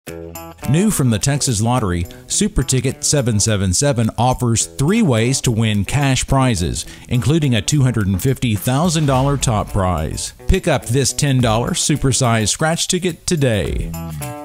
New from the Texas Lottery, Super Ticket 777 offers 3 ways to win cash prizes, including a $250,000 top prize. Pick up this $10 supersized scratch ticket today.